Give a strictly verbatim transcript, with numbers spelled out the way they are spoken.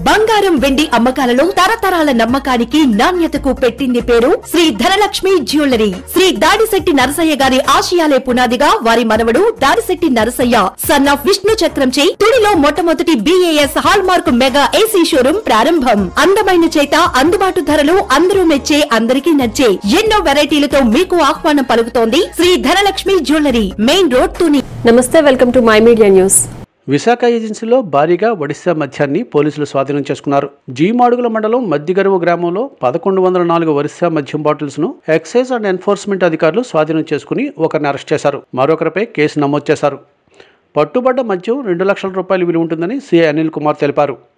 బంగారం వెండి అమ్మకాలలో తరతరాల నమ్మకానికి నాణ్యతకు పెట్టింది పేరు శ్రీ ధనలక్ష్మి జ్యువెలరీ. శ్రీ దాడిశెట్టి నరసయ్య గారి ఆశయాలే పునాదిగా వారి మనవడు దాడిశెట్టి నరసయ్య సన్ ఆఫ్ విష్ణు చక్రంచే తుడిలో మొట్టమొదటి BAS hallmark mega AC showroom ప్రారంభం. అందమైన చేత అందుబాటు ధరలు అందరూ మెచ్చే అందరికీ నచ్చే ఎన్నో వెరైటీలతో మీకు ఆహ్వానం పలుకుతోంది Sri Dhanalakshmi jewellery, main road Tuni. నమస్తే, welcome to my media news. Visakha ఏజెన్సీలో భారీగా ఒడిశా మద్యాన్ని పోలీసులు స్వాధీనం చేసుకున్నారు. జీమాడుగుల మండలం మద్దిగరువు గ్రామంలో పదకొండు వందల నాలుగు ఒరిస్సా మద్యం బాటిల్స్ ను ఎక్సైజ్ అండ్ ఎన్ఫోర్స్మెంట్ అధికారులు స్వాధీనం చేసుకుని ఒకరిని అరెస్ట్ చేశారు. మరొకరిపై కేసు నమోదు చేశారు. పట్టుబడ్డ మద్యం రెండు లక్షల రూపాయలు విలువ ఉంటుందని సిఐ అనిల్ కుమార్ తెలిపారు.